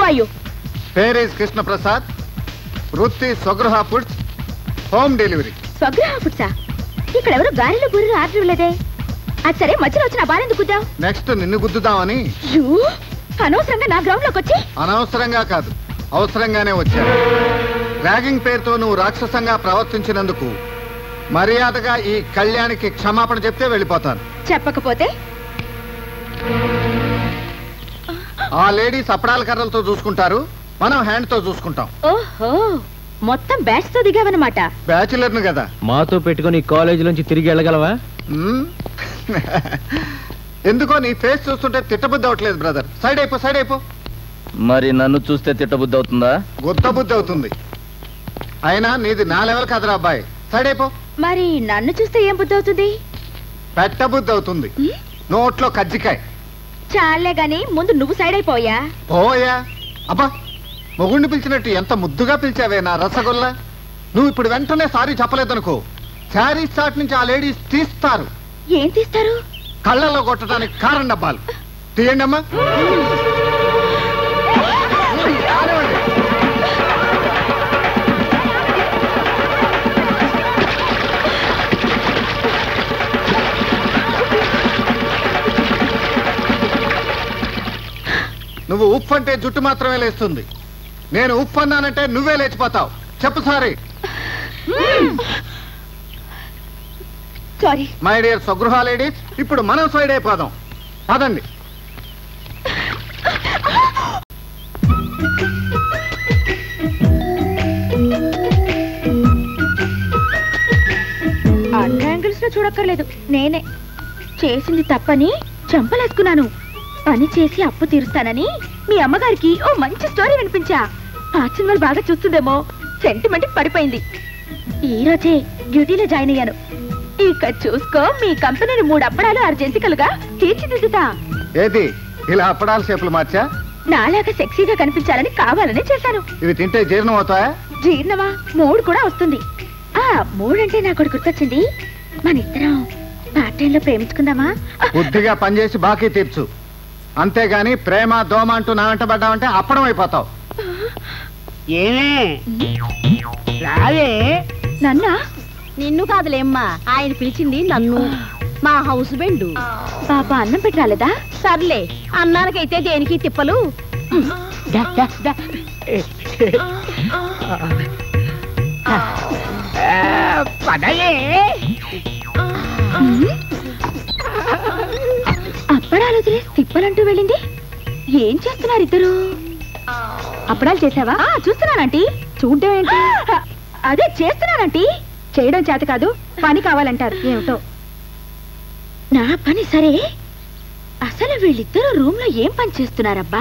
Are you? పేరు is Krishna Prasad. వృత్తి Swagruha foods, home delivery. Swagruha ఫుడ్సా? ఇక్కడ ఎవరు గారెలు బూరెలు ఆర్డర్ ఇవ్వలేదే. అది సరే, మధ్యలో వచ్చిన బారెందుకు గుద్దావు? నెక్స్ట్ నిన్ను గుద్దుదామని. అనవసరంగా నా గ్రౌండ్ లోకి వచ్చి. అనవసరంగా కాదు, అవసరంగానే వచ్చాను. ర్యాగింగ్ పేరుతో నువ్వు రాక్షసంగా ప్రవర్తించినందుకు మర్యాదగా ఈ కళ్యాణికి క్షమాపణ చెప్తే వెళ్ళిపోతాను. చెప్పకపోతే? ఆ లేడీస్ అప్పడాల కర్రలతో చూసుకుంటారు, మనం హ్యాండ్ తో చూసుకుంటాం. ఓహో, మొత్తం బ్యాచ్ తో దిగావన్నమాట. బ్యాచులర్ను కదా. మాతో పెట్టుకుని కాలేజీ నుంచి తిరిగి వెళ్ళగలవా? ఎందుకో నీ ఫేస్ చూస్తుంటే తిట్టబుద్ధి అవట్లేదు బ్రదర్. సైడ్ అయిపో, సైడ్ అయిపో. మరి నన్ను చూస్తే తిట్టబుద్ధి అవుతుందా? గుద్ద బుద్ధి అవుతుంది. అయినా నీది నా లెవెల్ కదరా అబ్బాయి. సైడ్ అయిపో. మరి నన్ను చూస్తే ఏం బుద్ధి అవుతుంది? పెట్ట బుద్ధి అవుతుంది. నోట్లో కజ్జికాయ. చాలే గాని ముందు నువ్వు సైడ్ అయిపోయా. పోయా. అబ్బా, మొగుణ్ణి పిలిచినట్టు ఎంత ముద్దుగా పిలిచావే నా రసగుల్లా. నువ్వు ఇప్పుడు వెంటనే సారీ చెప్పలేదనుకో, శారీ స్టార్ట్ నుంచి ఆ లేడీస్ తీస్తారు. ఏం తీస్తారు? కళ్ళల్లో కొట్టడానికి కారం డబ్బాలు తీయండి అమ్మా. నువ్వు ఉప్పు అంటే జుట్టు మాత్రమే లేస్తుంది. నేను ఉప్పు అన్నానంటే నువ్వే లేచిపోతావు. చెప్పు sorry. Sorry my dear Swagruha ladies, ఇప్పుడు మనం సైడ్ అయిపోదాం. పదండి. అన్ని యాంగిల్స్ లో చూడక్కర్లేదు, నేనే చేసింది తప్పని చంపలేసుకున్నాను. పని చేసి అప్పు తీరుస్తానని మీ అమ్మగారికి ఓ మంచి స్టోరీ వినిపించా. ఆ సినిమాలు బాగా చూస్తుందేమో, సెంటిమెంట్ పడిపోయింది. ఈ రోజే డ్యూటీలో జాయిన్ అయ్యాను. ఇక చూసుకో, మీ కంపెనీని 3 అప్పడాలు 6 జంతికలుగా తీర్చిదిద్దుతా. ఏది ఇలా అప్పడాల షేపులు మార్చా? నాలాగా సెక్సీగా కనిపించాలని కావాలని చేశాను. ఇవి తింటే జీర్ణం అవుతాయా? జీర్ణమా? 3 కూడా వస్తుంది. 3 అంటే నాకు ఒకటి గుర్తొచ్చింది. మన ఇద్దరం పార్ట్ టైంలో ప్రేమించుకుందామా? బుద్ధిగా పనిచేసి బాకీ తీర్చు. అంతేగాని ప్రేమ దోమ అంటూ నా వెంట పడ్డావంటే అప్పడం అయిపోతావు. ఏమే రావే? నన్నా? నిన్ను కాదులేమ్మా, ఆయన పిలిచింది నన్ను, మా హౌస్ బెండు. పాప అన్నం పెట్టి రాలేదా? సర్లే, అన్నానికైతే దేనికి తిప్పలు. పదలే. అప్పడాలు వదిలేసి తిప్పలంటూ వెళ్ళింది. ఏం చేస్తున్నారు ఇద్దరు? అప్పడాలు చేసావా? చూస్తున్నానంటీ. చూడ్డం ఏంటి? అదే చేస్తున్నానంటీ. చేయడం చేత కాదు, పని కావాలంటారు. ఏమిటో నా పని. సరే, అసలు వీళ్ళిద్దరూ రూమ్ లో ఏం పని చేస్తున్నారబ్బా?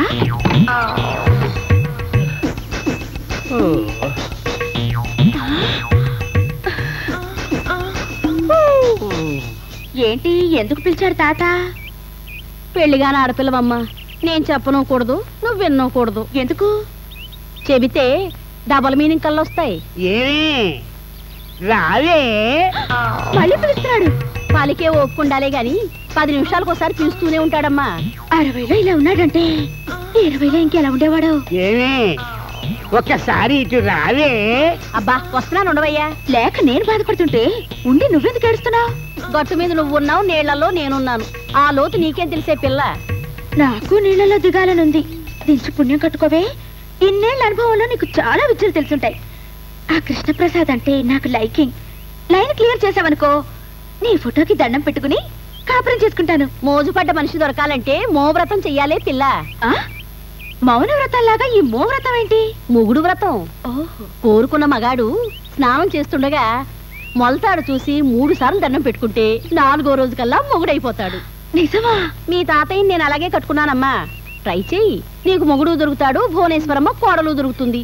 ఏంటి, ఎందుకు పిలిచారు తాత? పెళ్లిగాని ఆడపిల్లవమ్మా, నేను చెప్పనూకూడదు, నువ్వు విన్నకూడదు. ఎందుకు? చెబితే డబల్ మీనింగ్ కళ్ళు వస్తాయి. ఏమే రావే? మళ్ళీ పిలుస్తున్నాడు. పలికే ఒప్పుకుండాలే గాని 10 నిమిషాలకు ఒకసారి పిలుస్తూనే ఉంటాడమ్మా. 60లో ఇలా ఉన్నాడంటే 20లో ఇంకెలా ఉండేవాడు? ఏమే ఒక్కసారి ఇటు రావే? అబ్బా, వస్తున్నాను, ఉండవయ్యా. లేక నేను బాధపడుతుంటే ఉండి నువ్వెందుకు ఏడుస్తున్నావు? గట్టు మీద నువ్వున్నావు, నీళ్లలో నేనున్నాను. ఆ లోతు నీకేం తెలిసే పిల్ల? నాకు నీళ్ళలో దిగాలనుంది. దించి పుణ్యం కట్టుకోవే. ఇన్నేళ్ల అనుభవంలో నీకు చాలా విద్యలు తెలుసుంటాయి. ఆ కృష్ణప్రసాద్ అంటే నాకు లైకింగ్. లైన్ క్లియర్ చేసావనుకో, నీ ఫోటోకి దండం పెట్టుకుని కాపురం చేసుకుంటాను. మోజుపడ్డ మనిషి దొరకాలంటే మోవ్రతం చెయ్యాలే పిల్ల. మౌన వ్రతంలాగా ఈ మోవ్రతం ఏంటి? మొగుడు వ్రతం. ఓహో. కోరుకున్న మగాడు స్నానం చేస్తుండగా మొలతాడు చూసి 3 సార్లు దండం పెట్టుకుంటే 4వ రోజు కల్లా మొగుడైపోతాడు. నిజమా? మీ తాతయ్యని నేను అలాగే కట్టుకున్నానమ్మా. ట్రై చెయ్యి, నీకు మొగుడు దొరుకుతాడు, భువనేశ్వరమ్మ కోడలు దొరుకుతుంది.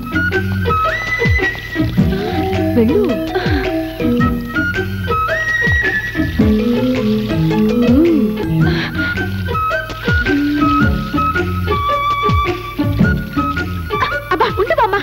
వెళ్ళు. అబ్బా, ఉండు బామ్మ.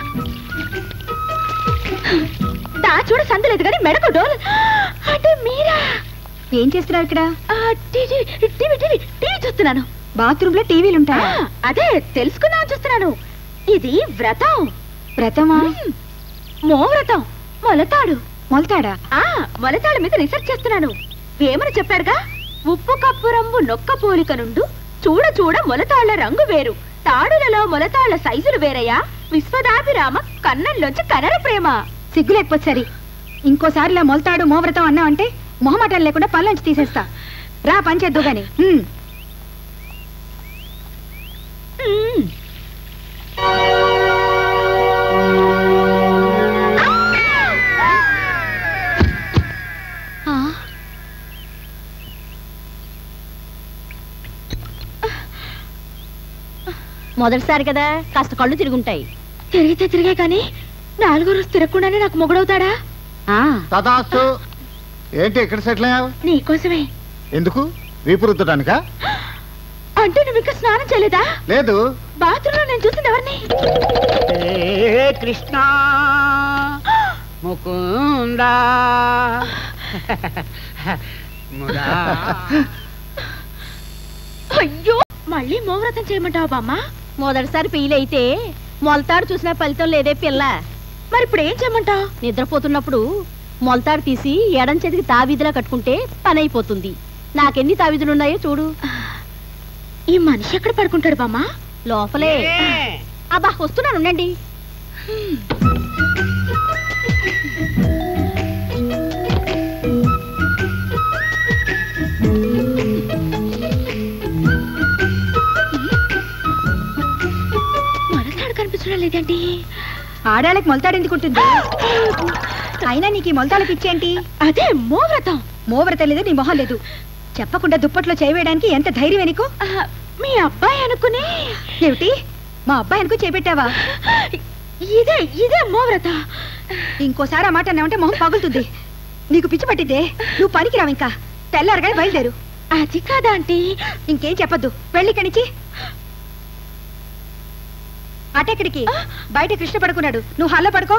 చూడ సందలేదు కానీ మెడకు డోల్. అంటే మీరా? ఏం చేస్తున్నారు ఇక్కడ? టీవీ చూస్తున్నాను. బాత్రూమ్ లో టీవీలు ఉంటాయా? అదే తెలుసుకుందాం చూస్తున్నాను. ఇది వ్రతం. వ్రతమా? మోవ్రతం. మొలతాడు. మొలతాడా? మొలతాడు మీద రీసెర్చ్ చేస్తున్నాను. వేమని చెప్పాడుగా, ఉప్పు కప్పు రంగు నొక్క పోలిక నుండు చూడ చూడ మొలతాళ్ల రంగు వేరు, తాడులలో మొలతాళ్ల సైజులు వేరయ్యా, విశ్వదాభిరామ కన్నంలోంచి కనర ప్రేమ. సిగ్గు లేకపోతే సరి. ఇంకోసారిలా మొలతాడు మోవ్రతం అన్నా అంటే మొహమాటం లేకుండా పళ్ళంచి తీసేస్తా. రా పంచేద్దు గాని. మొదటిసారి కదా, కాస్త కళ్ళు తిరుగుంటాయి. తిరిగితే తిరిగే కానీ 4 రోజు తిరగకుండానే నాకు మొగుడవుతాడా? తదాస్తు. ఏంటి ఇక్కడ సెటిల్ అయ్యావు? నీకోసమే. ఎందుకు? వీపు రుద్దడానికా? అంటే నువ్వు ఇంకా స్నానం చేయలేదా? లేదు. బాత్రూంలో నేను చూసింది ఎవరిని? కృష్ణ ముకుంద అయ్యో, మళ్ళీ మోవ్రతం చేయమంటావా బామ్మ? మొదటిసారి పెయిలైతే మొలతాడు చూసిన ఫలితం లేదే పిల్ల. మరి ఇప్పుడు ఏం చేయమంటావు? నిద్రపోతున్నప్పుడు మొలతాడు తీసి ఎడం చేతికి తావీధిలా కట్టుకుంటే పని అయిపోతుంది. నాకెన్ని తావీధులున్నాయో చూడు. ఈ మనిషి ఎక్కడ పడుకుంటాడు బామ్మ? లోపలే. అబ్బా, వస్తున్నాను, ఉండండి. మొలతాడు కనిపించడం లేదేంటి? ఆడాళ్ళకి మొలతాడు ఎందుకుంటుంది? అయినా నీకు ఈ మొలతాళ్ళకి ఇచ్చేంటి? అదే మోవ్రతం. మోవ్రతం లేదు, నీ మొహం లేదు. చెప్పకుండా దుప్పట్లో చేయవేయడానికి ఎంత ధైర్యం నీకు? మీ అబ్బాయి అనుకుని. ఏమిటి? మా అబ్బాయి అనుకుని చేపెట్టావా? ఇదే ఇదే మోవ్రత. ఇంకోసారి ఆ మాట అన్నావంటే మొహం పగులుతుంది. నీకు పిచ్చి పట్టిద్దే. నువ్వు పనికిరావు. ఇంకా తెల్లారగానే బయలుదేరు. అది కాదా ఆంటీ? ఇంకేం చెప్పద్దు, వెళ్ళి కనిచి. అటెక్కడికి? బయట కృష్ణ పడుకున్నాడు, నువ్వు హాల్లో పడుకో.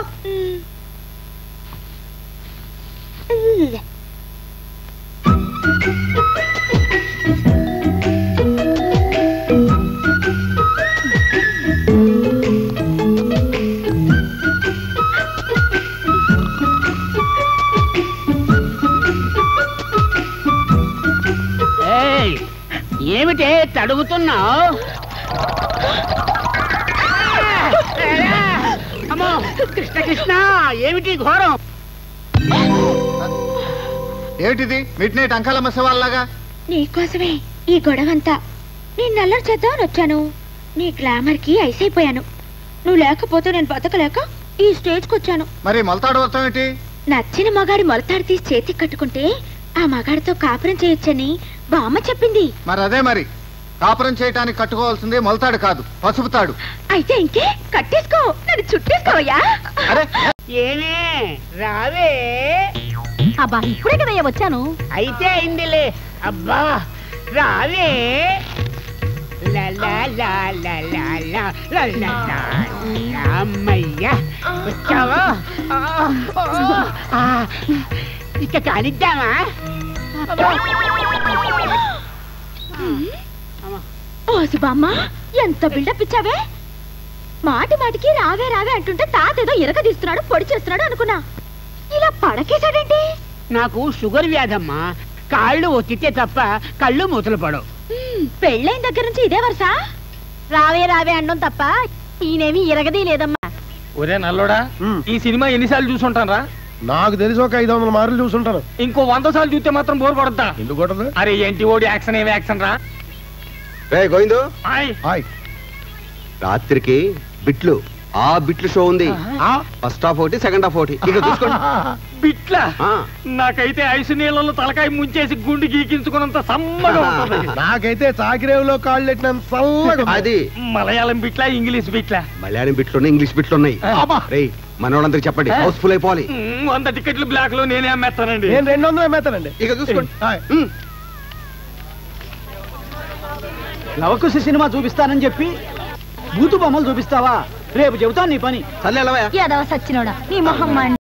ఏమిటే తడుగుతున్నావు? అమ్మో కృష్ణ కృష్ణ, ఏమిటి ఘోరం? ఏమిటిది? మిడ్ నైట్ అంకాలమ్మ శివాల్లాగా. నీకోసమే ఈ గొడవంతా. నేను నల్లరి చేద్దామని వచ్చాను. నీ గ్లామర్ కి ఐస్ అయిపోయాను. నువ్వు లేకపోతే నేను బతకలేక ఈ స్టేజ్కి వచ్చాను. మరి మొలతాడు వస్తాం ఏంటి? నచ్చిన మగాడి మొలతాడు తీసి చేతికి కట్టుకుంటే ఆ మగాడితో కాపురం చేయొచ్చని బామ్మ చెప్పింది. మరి అదే మరి. కాపురం చేయటానికి కట్టుకోవాల్సింది మొలతాడు కాదు, పసుపు తాడు. అయితే ఇంకే కట్టేసుకో, నన్ను చుట్టేసుకోవయ్యా. అరే ఏమే రావే. అబ్బా, ఇప్పుడే కదయ్యా వచ్చాను. అయితే అయిందిలే. అబ్బా రావే. అమ్మయ్యా వచ్చావా? ఇక కానిద్దామా? ఓసి బామ్మ, ఎంత బిల్డప్ ఇచ్చావే. మాటి మాటికి రావే రావే అంటుంటే తాత ఏదో ఇరగదీస్తున్నాడు, పొడి చేస్తున్నాడు అనుకున్నా. ఇలా పడకేశాడేంటి? నాకు షుగర్ వ్యాధమ్మా. కాళ్ళు ఒత్తితే తప్ప కళ్ళు మూతలు పడవు. పెళ్ళైన దగ్గర నుంచి ఇదే వరుస. రావే రావే అనడం తప్ప ఈయనేమి ఇరగదీ లేదమ్మా. ఒరే నల్లోడా, ఈ సినిమా ఎన్నిసార్లు చూసుంటాను రా? నాకు తెలిసి ఒక 500 మార్లు చూసుంటాను. ఇంకో 100 సార్లు చూస్తే మాత్రం బోర్ కొడతా. ఎందుకు కొట్టదు? అరే ఏంటి ఓడి యాక్షన్, ఏమి యాక్షన్ రా? గోవిందు, హాయ్. రాత్రికి బిట్లు, ఆ బిట్లు షో ఉంది. ఫస్ట్ హాఫ్ ఒకటి, సెకండ్ హాఫ్ ఒకటి. ఇక చూసుకోండి. బిట్లా? నాకైతే ఐసు నీళ్ళలో తలకాయ ముంచేసి గుండు గీకించుకున్నంత సమ్మగా ఉంటుంది. నాకైతే చాకిరేవులో కాళ్ళు పెట్టినంత చల్లగా. అది మలయాళం బిట్లా, ఇంగ్లీష్ బిట్లా? మలయాళం బిట్లున్నాయి, ఇంగ్లీష్ బిట్లున్నాయి. రేయ్, మనోళ్ళందరికి చెప్పండి, హౌస్ఫుల్ అయిపోవాలి. 100 టికెట్లు బ్లాక్ లో నేనే అమ్మేస్తానండి. నేను 200 అమ్మేస్తానండి. ఇక చూసుకోండి. లవకుశ సినిమా చూపిస్తానని చెప్పి బూతు బొమ్మలు చూపిస్తావా? రేపు చెబుతాను నీ పని. తల్లి యాదవ సచ్చినోడా, నీ మొహం